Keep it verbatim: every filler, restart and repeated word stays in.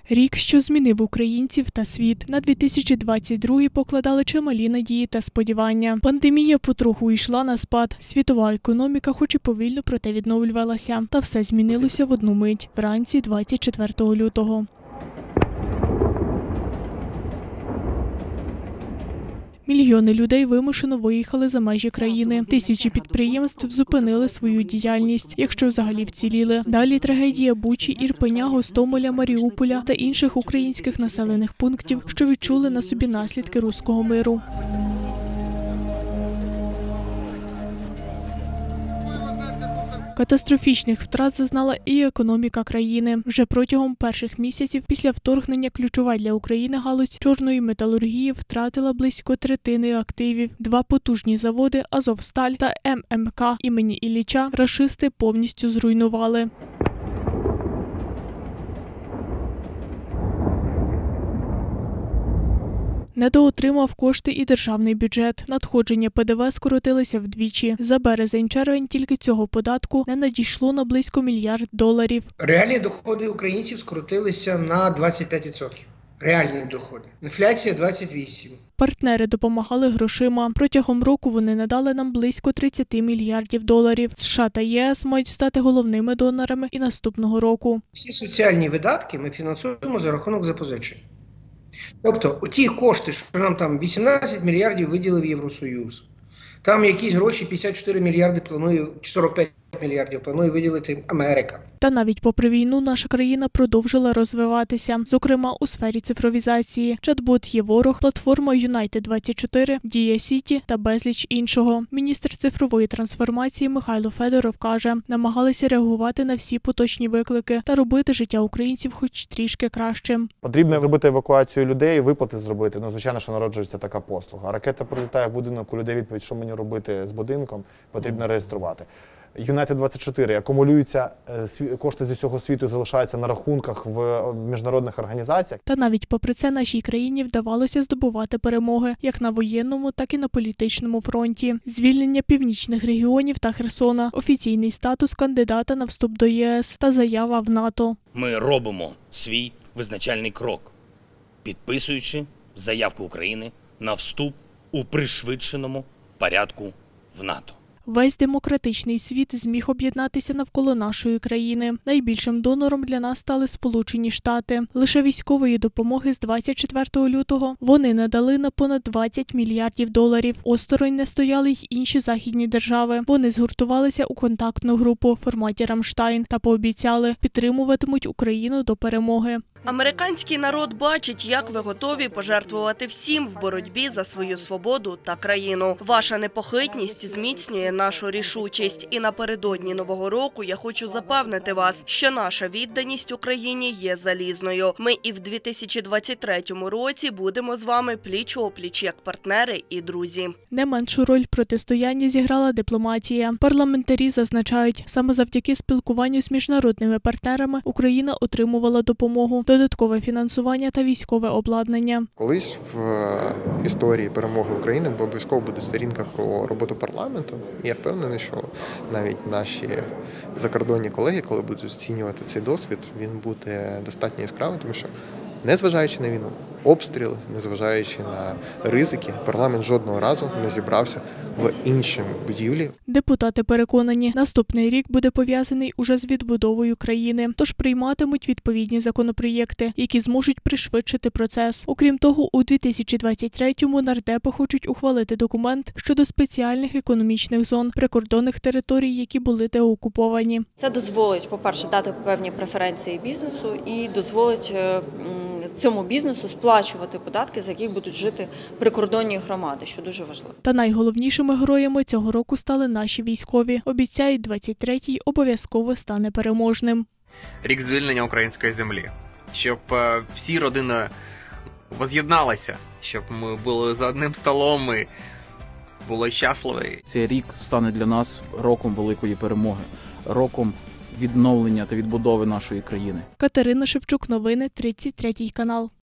Рік, що змінив українців та світ. На дві тисячі двадцять другий покладали чималі надії та сподівання. Пандемія потроху йшла на спад. Світова економіка хоч і повільно, проте відновлювалася. Та все змінилося в одну мить – вранці двадцять четвертого лютого. Мільйони людей вимушено виїхали за межі країни. Тисячі підприємств зупинили свою діяльність, якщо взагалі вціліли. Далі трагедія Бучі, Ірпеня, Гостомеля, Маріуполя та інших українських населених пунктів, що відчули на собі наслідки руського миру. Катастрофічних втрат зазнала і економіка країни. Вже протягом перших місяців після вторгнення ключова для України галузь чорної металургії втратила близько третини активів. Два потужні заводи «Азовсталь» та ем ем ка імені Ілліча рашисти повністю зруйнували. Недоотримав кошти і державний бюджет. Надходження пе де ве скоротилися вдвічі. За березень-червень тільки цього податку не надійшло на близько мільярд доларів. Реальні доходи українців скоротилися на двадцять п'ять відсотків. Реальні доходи. Інфляція – двадцять вісім відсотків. Партнери допомагали грошима. Протягом року вони надали нам близько тридцять мільярдів доларів. США та є ес мають стати головними донорами і наступного року. Всі соціальні видатки ми фінансуємо за рахунок запозичень. Тобто, ті кошти, що нам там вісімнадцять мільярдів виділив Євросоюз, там якісь гроші п'ятдесят чотири мільярди планує, сорок п'ять мільярдів планує виділити Америка. Та навіть попри війну наша країна продовжила розвиватися, зокрема у сфері цифровізації. Чат-бот «Є ворог», платформа Юнайтед двадцять чотири, Дія Сіті та безліч іншого. Міністр цифрової трансформації Михайло Федоров каже, намагалися реагувати на всі поточні виклики та робити життя українців хоч трішки кращим. Потрібно робити евакуацію людей, виплати зробити. Ну, звичайно, що народжується така послуга. Ракета прилітає в будинок, у людей відповідь, що мені робити з будинком, потрібно реєструвати. Юнайтед двадцять чотири акумулюються, кошти з усього світу залишаються на рахунках в міжнародних організаціях. Та навіть попри це нашій країні вдавалося здобувати перемоги, як на воєнному, так і на політичному фронті. Звільнення північних регіонів та Херсона, офіційний статус кандидата на вступ до є ес та заява в НАТО. Ми робимо свій визначальний крок, підписуючи заявку України на вступ у пришвидшеному порядку в НАТО. Весь демократичний світ зміг об'єднатися навколо нашої країни. Найбільшим донором для нас стали Сполучені Штати. Лише військової допомоги з двадцять четвертого лютого вони надали на понад двадцять мільярдів доларів. Осторонь не стояли й інші західні держави. Вони згуртувалися у контактну групу в форматі «Рамштайн» та пообіцяли, підтримуватимуть Україну до перемоги. Американський народ бачить, як ви готові пожертвувати всім в боротьбі за свою свободу та країну. Ваша непохитність зміцнює нашу рішучість. І напередодні Нового року я хочу запевнити вас, що наша відданість Україні є залізною. Ми і в дві тисячі двадцять третьому році будемо з вами пліч-опліч як партнери і друзі. Не меншу роль в протистоянні зіграла дипломатія. Парламентарі зазначають, саме завдяки спілкуванню з міжнародними партнерами Україна отримувала допомогу, додаткове фінансування та військове обладнання. Колись в історії перемоги України обов'язково буде сторінка про роботу парламенту. І я впевнений, що навіть наші закордонні колеги, коли будуть оцінювати цей досвід, він буде достатньо яскравий, тому що, незважаючи на війну, обстріли, незважаючи на ризики, парламент жодного разу не зібрався в іншій будівлі. Депутати переконані, наступний рік буде пов'язаний уже з відбудовою країни, тож прийматимуть відповідні законопроєкти, які зможуть пришвидшити процес. Окрім того, у дві тисячі двадцять третьому нардепи хочуть ухвалити документ щодо спеціальних економічних зон, прикордонних територій, які були деокуповані. Це дозволить, по-перше, дати певні преференції бізнесу і дозволить цьому бізнесу сплачувати податки, за яких будуть жити прикордонні громади, що дуже важливо. Та найголовнішими героями цього року стали наші військові. Обіцяють, двадцять третій обов'язково стане переможним. Рік звільнення української землі. Щоб всі родини воз'єдналися, щоб ми були за одним столом і були щасливі. Цей рік стане для нас роком великої перемоги, роком відновлення та відбудови нашої країни. Катерина Шевчук, новини, тридцять третій канал.